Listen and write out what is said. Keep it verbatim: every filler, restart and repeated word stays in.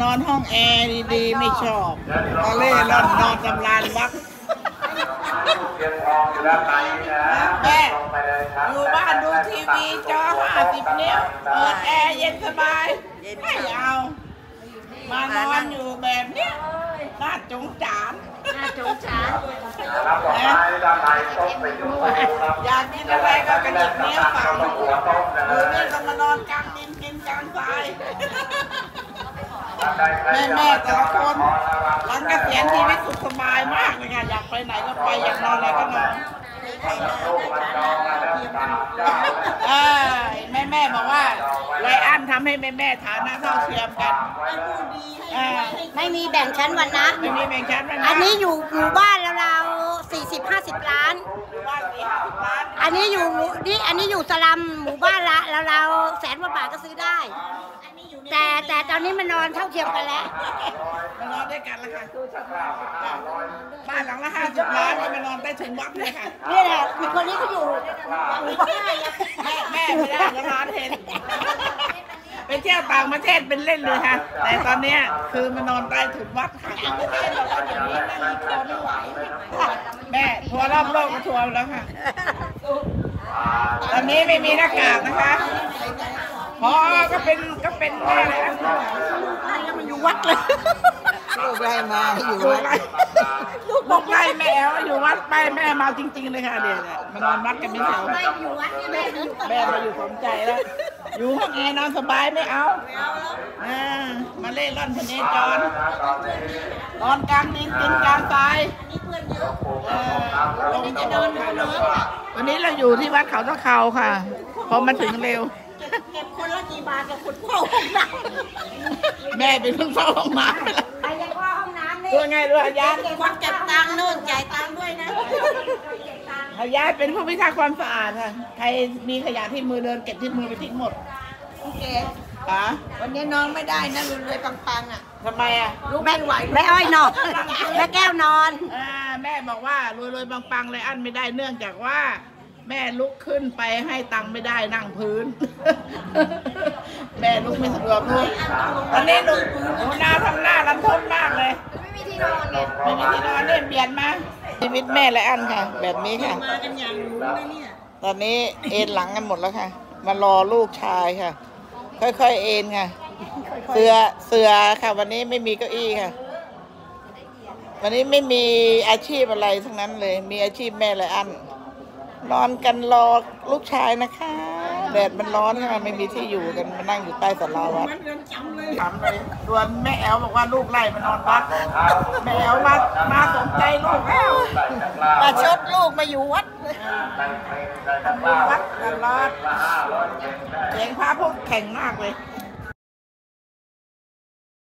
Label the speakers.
Speaker 1: นอนห้องแอร์ดีๆไม่ชอบมาเล่นอนนอนตำรานวักแม่อยู่บ้านดูทีวีจอห้าสิบนิ้วเปิดแอร์เย็นสบายไม่เอามานอนอยู่แบบเนี้ยน่าจงจานน่าจงจานอยากกินอะไรก็กระดิกนิ้วฝังอยู่นี่ก็มานอนกลางดินกินกลางทรายแม่แม่แต่ละคนหลังเกษียณชีวิตสุขสบายมากเลยค่ะอยากไปไหนก็ไปอยากนอนอะไรก็นอนเออแม่แม่บอกว่าไรอันทำให้แม่แม่ฐานะเท่าเทียมกัน
Speaker 2: ไม่มีแบ่งชั้นวันนะ
Speaker 1: ไม่มีแบ่งชั้นวันนะ
Speaker 2: อันนี้อยู่หมู่บ้านแล้วเราสี่สิบห้าสิบล้านอันนี้อยู่นี่อันนี้อยู่สลัมหมู่บ้านละแล้วเราแสนกว่าบาทก็ซื้อได้แต่แต่ตอนนี้มันนอนเท่าเทียมกันแล้ว
Speaker 1: มันนอนด้วยกันแล้วค่ะบ้านหลังละห้าสิบล้านนี่มันนอนใต้ถุนวัดเลยค่ะ
Speaker 2: นี่แหละมีคนนี้เขาอยู่
Speaker 1: แม่แม่ไม่ได้จะนอนเห็นไปเที่ยวต่างประเทศเป็นเล่นเลยค่ะแต่ตอนนี้คือมันนอนใต้ถุนวัดค่ะแม่ทัวร์รอบโลกก็ทัวร์แล้วค่ะตอนนี้ไม่มีหน้ากากนะคะพอก็เป็นก็เป็นแม่เลยนะมันอยู่วัดเลย
Speaker 2: ลูกไล่มาอยู่วัด
Speaker 1: ลูกบอกไล่แม่อยู่วัดไปแม่มาจริงๆเลยค่ะเดี๋ยวมานอนวัดกันไม่แถวแม่อยู่วัดแม่แม่มาอยู่สมใจแล้วอยู่ห้องแอร์นอนสบายไม่เอาอ่ามาเล่นร่อนพเนจรนอนกลางดินกินกลางทรายวันนี้จะนอนอยู่เนอะวันนี้เราอยู่ที่วัดเขาตะเขาค่ะพอมาถึงเร็ว
Speaker 2: เก็บคนละกี่บาทกับคนเฝ้าห้องน้
Speaker 1: ำแม่เป็นคนเฝ้าห้องน้ำไปแล้ว
Speaker 2: ไปยังว่าห้องน้ำนี่
Speaker 1: ตัวไงด้วยยาย
Speaker 2: คนเก็บตังค์นู่นจ่ายตังค์ด้วยนะ
Speaker 1: ยายเป็นผู้พิทักษ์ความสะอาดค่ะใครมีขยะที่มือเดินเก็บที่มือไปทิ้งหมด
Speaker 2: โอเค
Speaker 1: ป๋า
Speaker 2: วันนี้น้องไม่ได้นะรวยๆปังๆอ่ะ
Speaker 1: ทำไมอ่ะ
Speaker 2: ลูกไม่ไหวแม่อ้อยนอนแม่แก้วนอน
Speaker 1: อ่าแม่บอกว่ารวยๆปังๆเลยอันไม่ได้เนื่องจากว่าแม่ลุกขึ้นไปให้ตังค์ไม่ได้นั่งพื้นแม่ลุกไม่สะดวกลุกตอนนี้หนูหนูหน้าทำหน้ารันทดมากเลย
Speaker 2: ไม่มีที่นอนไง
Speaker 1: ไม่มีที่นอนเนี่ยเปลี่ยนมาชีวิตแม่และอันค่ะแบบนี้ค่ะ
Speaker 2: มากันอย่างรู้เลยเนี่ย
Speaker 1: ตอนนี้เอ็นหลังกันหมดแล้วค่ะมารอลูกชายค่ะ ค่อยๆเอ็นค่ะเสือเสือค่ะวันนี้ไม่มีเก้าอี้ค่ะวันนี้ไม่มีอาชีพอะไรทั้งนั้นเลยมีอาชีพแม่และอันนอนกันรอลูกชายนะคะแดดมันร้อนค่ะไม่มีที่อยู่กันมานั่งอยู่ใต้ศาลาวัดจำเลยจำเลยส่วนแม่แอลบอกว่าลูกไล่มานอนวัดแม่แอลมามาสนใจลูกแล้ว
Speaker 2: มาชดลูกมาอยู่วัด
Speaker 1: วัดตลอดเสียงพระพวกแข็งมากเลย